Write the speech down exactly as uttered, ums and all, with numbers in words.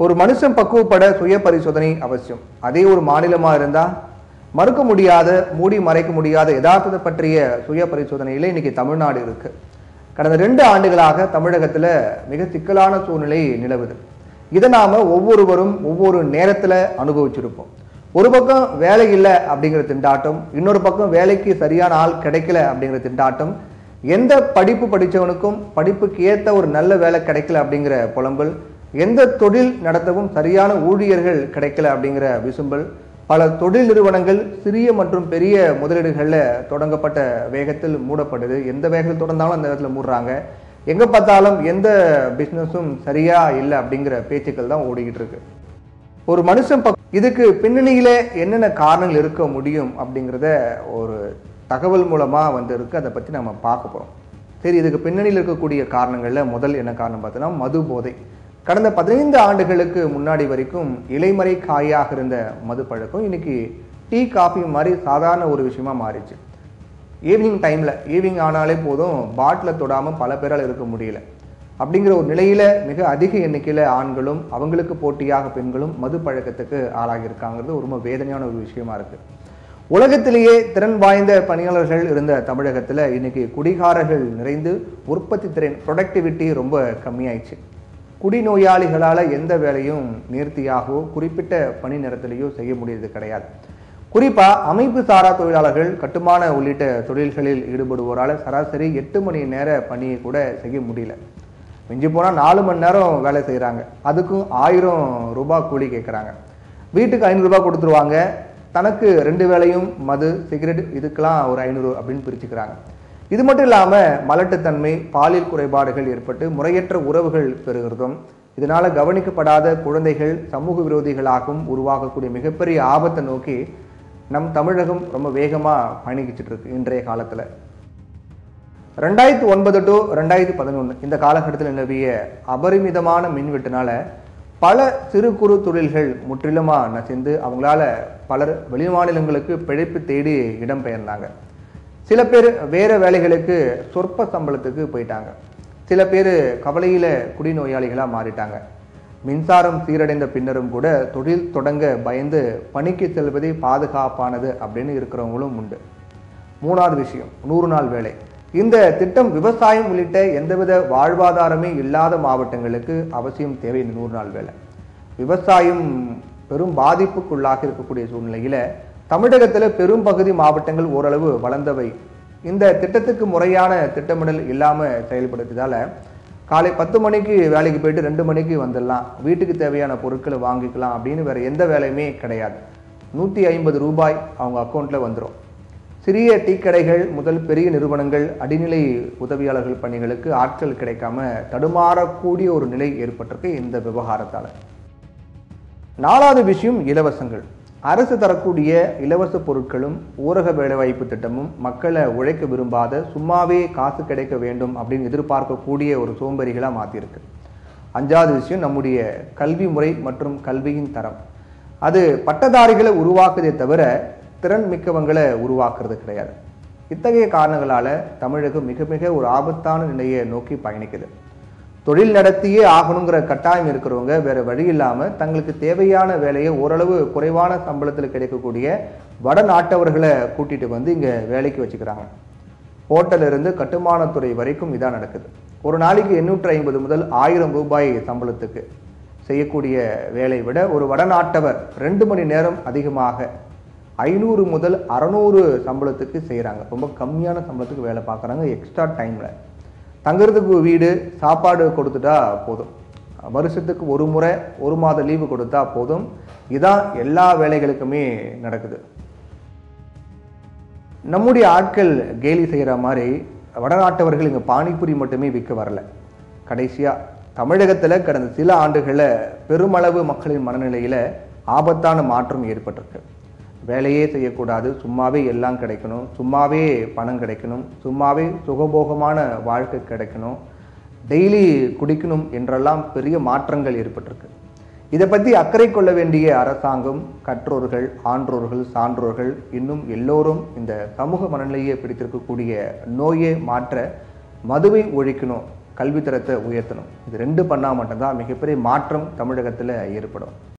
ஒரு மனுஷன் பக்குவப்பட சுய பரிசோதனை அவசியம். அதே ஒரு மாநிலமாக இருந்தால் மறுக்க முடியாத, மூடி மறைக்க முடியாத யதார்த்தத்தை பற்றிய சுய பரிசோதனையில் இன்னைக்கு தமிழ்நாடு இருக்கு. கடந்த ரெண்டு ஆண்டுகளாக தமிழகத்தில் மிக சிக்கலான சூழ்நிலை நிலவுது. இதை நாம ஒவ்வொருவரும் ஒவ்வொரு நேரத்தில் அனுபவிச்சிருப்போம். ஒரு பக்கம் வேலை இல்லை அப்படிங்கிற திண்டாட்டம், இன்னொரு பக்கம் வேலைக்கு சரியான ஆள் கிடைக்கல அப்படிங்கிற திண்டாட்டம், எந்த படிப்பு படித்தவனுக்கும் படிப்புக்கு ஏற்ற ஒரு நல்ல வேலை கிடைக்கல அப்படிங்கிற புலம்பல், எந்த தொழில் நடத்தவும் சரியான ஊழியர்கள் கிடைக்கல அப்படிங்கிற விசும்பல், பல தொழில் நிறுவனங்கள் சிறிய மற்றும் பெரிய முதலீடுகளில் தொடங்கப்பட்ட வேகத்தில் மூடப்படுது. எந்த வேகத்தில் தொடர்ந்தாலும் அந்த வேகத்தில் மூடுறாங்க. எங்கே பார்த்தாலும் எந்த பிஸ்னஸும் சரியா இல்லை அப்படிங்கிற பேச்சுக்கள் தான் ஓடிக்கிட்டு இருக்கு. ஒரு மனுஷன் பக் இதுக்கு பின்னணியில என்னென்ன காரணங்கள் இருக்க முடியும் அப்படிங்கிறத ஒரு தகவல் மூலமாக வந்து இருக்கு. அதை பற்றி நம்ம பார்க்க போகிறோம். சரி, இதுக்கு பின்னணியில் இருக்கக்கூடிய காரணங்களில் முதல் என்ன காரணம் பார்த்தோன்னா மது போதை. கடந்த பதினைந்து ஆண்டுகளுக்கு முன்னாடி வரைக்கும் இலைமறை காயாக இருந்த மது பழக்கம் இன்னைக்கு டீ காஃபி மாதிரி சாதாரண ஒரு விஷயமா மாறிச்சு. ஈவினிங் டைமில் ஈவினிங் ஆனாலே போதும் பாட்டில் தொடாமல் பல பேரால் இருக்க முடியல. அப்படிங்கிற ஒரு நிலையில் மிக அதிக எண்ணிக்கையில் ஆண்களும் அவங்களுக்கு போட்டியாக பெண்களும் மது பழக்கத்துக்கு ஆளாகியிருக்காங்கிறது ரொம்ப வேதனையான ஒரு விஷயமா இருக்குது. உலகத்திலேயே திறன் வாய்ந்த பணியாளர்கள் இருந்த தமிழகத்தில் இன்னைக்கு குடிகாரர்கள் நிறைந்து உற்பத்தி திறன் ப்ரொடக்டிவிட்டி ரொம்ப கம்மியாயிடுச்சு. குடிநோயாளிகளால் எந்த வேலையும் நேர்த்தியாகவோ குறிப்பிட்ட பணி நேரத்திலேயோ செய்ய முடியறது கிடையாது. குறிப்பாக அமைப்பு சாரா தொழிலாளர்கள், கட்டுமான உள்ளிட்ட தொழில்களில் ஈடுபடுவோரால் சராசரி எட்டு மணி நேர பணியை கூட செய்ய முடியல. மிஞ்சி போனால் நாலு மணி நேரம் வேலை செய்கிறாங்க. அதுக்கும் ஆயிரம் ரூபாய் கூலி கேட்குறாங்க. வீட்டுக்கு ஐநூறு ரூபாய் கொடுத்துருவாங்க. தனக்கு ரெண்டு வேலையும் மது, சிகரெட் இதுக்கெல்லாம் ஒரு ஐநூறு அப்படின்னு பிரிச்சுக்கிறாங்க. இது மட்டும் இல்லாமல் மலட்டுத்தன்மை, பாலியல் குறைபாடுகள் ஏற்பட்டு முறையற்ற உறவுகள் பெறுகிறதும், இதனால் கவனிக்கப்படாத குழந்தைகள் சமூக விரோதிகளாகவும் உருவாகக்கூடிய மிகப்பெரிய ஆபத்தை நோக்கி நம் தமிழகம் ரொம்ப வேகமாக பயணிக்கிட்டு இருக்கு. இன்றைய காலத்தில் ரெண்டாயிரத்தி ஒன்பது டு ரெண்டாயிரத்தி பதினொன்று இந்த காலகட்டத்தில் நிலவிய அபரிமிதமான மின்வெட்டுனால பல சிறு குறு தொழில்கள் முற்றிலுமாக நசிந்து அவங்களால பலர் வெளிமாநிலங்களுக்கு பிழைப்பு தேடி இடம்பெயர்ந்தாங்க. சில பேர் வேறு வேலைகளுக்கு சொற்ப சம்பளத்துக்கு போயிட்டாங்க. சில பேர் கவலையில் குடிநோயாளிகளாக மாறிட்டாங்க. மின்சாரம் சீரடைந்த பின்னரும் கூட தொழில் தொடங்க பயந்து பணிக்கு செல்வதே பாதுகாப்பானது அப்படின்னு இருக்கிறவங்களும் உண்டு. மூணாவது விஷயம், நூறு நாள் வேலை. இந்த திட்டம் விவசாயம் உள்ளிட்ட எந்தவித வாழ்வாதாரமே இல்லாத மாவட்டங்களுக்கு அவசியம் தேவை. இந்த நூறு நாள் வேலை விவசாயம் பெரும் பாதிப்புக்குள்ளாக இருக்கக்கூடிய சூழ்நிலையில் தமிழகத்தில் பெரும் பகுதி மாவட்டங்கள் ஓரளவு வளர்ந்தவை. இந்த திட்டத்துக்கு முறையான திட்டமிடல் இல்லாமல் செயல்படுத்ததால் காலை பத்து மணிக்கு வேலைக்கு போயிட்டு ரெண்டு மணிக்கு வந்துடலாம், வீட்டுக்கு தேவையான பொருட்களை வாங்கிக்கலாம் அப்படின்னு வேறு எந்த வேலையுமே கிடையாது. நூற்றி ஐம்பது ரூபாய் அவங்க அக்கௌண்ட்டில் வந்துடும். சிறிய டீ கடைகள் முதல் பெரிய நிறுவனங்கள் அடிநிலை உதவியாளர்கள் பணிகளுக்கு ஆட்கள் கிடைக்காம தடுமாறக்கூடிய ஒரு நிலை ஏற்பட்டிருக்கு இந்த விவகாரத்தால். நாலாவது விஷயம் இலவசங்கள். அரசு தரக்கூடிய இலவச பொருட்களும் ஊரக வேலைவாய்ப்பு திட்டமும் மக்களை உழைக்க விரும்பாத, சும்மாவே காசு கிடைக்க வேண்டும் அப்படின்னு எதிர்பார்க்கக்கூடிய ஒரு சோம்பேறிகளாக மாற்றிருக்கு. அஞ்சாவது விஷயம் நம்முடைய கல்வி முறை மற்றும் கல்வியின் தரம். அது பட்டதாரிகளை உருவாக்குதே தவிர திறன் மிக்கவங்களை உருவாக்குறது கிடையாது. இத்தகைய காரணங்களால் தமிழகம் மிக மிக ஒரு ஆபத்தான நிலையை நோக்கி பயணிக்குது. தொழில் நடத்தியே ஆகணுங்கிற கட்டாயம் இருக்கிறவங்க வேறு வழி இல்லாமல் தங்களுக்கு தேவையான வேலையை ஓரளவு குறைவான சம்பளத்தில் கிடைக்கக்கூடிய வடநாட்டவர்களை கூட்டிகிட்டு வந்து இங்கே வேலைக்கு வச்சுக்கிறாங்க. ஹோட்டலிருந்து கட்டுமானத்துறை வரைக்கும் இதான் நடக்குது. ஒரு நாளைக்கு எண்ணூற்றி ஐம்பது முதல் ஆயிரம் ரூபாய் சம்பளத்துக்கு செய்யக்கூடிய வேலையை விட ஒரு வடநாட்டவர் ரெண்டு மணி நேரம் அதிகமாக ஐநூறு முதல் அறநூறு சம்பளத்துக்கு செய்கிறாங்க. ரொம்ப கம்மியான சம்பளத்துக்கு வேலை பார்க்குறாங்க. எக்ஸ்ட்ரா டைமில் தங்குறதுக்கு வீடு, சாப்பாடு கொடுத்துட்டா போதும். வருஷத்துக்கு ஒரு முறை ஒரு மாத லீவு கொடுத்தா போதும். இதான் எல்லா வேலைகளுக்குமே நடக்குது. நம்முடைய ஆட்கள் கேலி செய்கிற மாதிரி வடநாட்டவர்கள் இங்கே பானிபூரி மட்டுமே விற்க வரல. கடைசியாக தமிழகத்தில் கடந்த சில ஆண்டுகளில் பெருமளவு மக்களின் மனநிலையில் ஆபத்தான மாற்றம் ஏற்பட்டிருக்கு. வேலையே செய்யக்கூடாது, சும்மாவே எல்லாம் கிடைக்கணும், சும்மாவே பணம் கிடைக்கணும், சும்மாவே சுகபோகமான வாழ்க்கை கிடைக்கணும், டெய்லி குடிக்கணும் என்றெல்லாம் பெரிய மாற்றங்கள் ஏற்பட்டிருக்கு. இதை பற்றி அக்கறை கொள்ள வேண்டிய அரசாங்கம், கற்றோர்கள், ஆன்றோர்கள், சான்றோர்கள் இன்னும் எல்லோரும் இந்த சமூக மனநிலையை பிடித்திருக்கக்கூடிய நோயை மாற்ற மதுவை ஒழிக்கணும், கல்வித்தரத்தை உயர்த்தணும். இது ரெண்டு பண்ணால் மட்டும்தான் மிகப்பெரிய மாற்றம் தமிழகத்தில் ஏற்படும்.